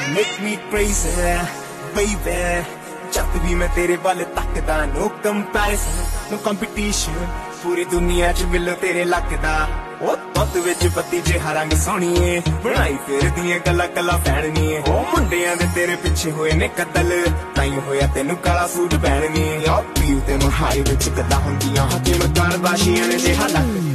make me crazy, baby. जब भी मैं तेरे वाल तकदा, no comparison, no competition. पूरी दुनिया च मिलो तेरे लगदा। ओ पत विच बत्ती जिहा रंग सोहणीए, बनाई फिर दियां गल्लां गल्लां फैलनीए। ओ मुंडियां दे तेरे पिछे होए ने कतल, ताईं होया तेनू काला सूट पहननी। ओ पीऊ ते महाई विच कदा हुंदियां, हकीम कारबाशियां ने जिहा लग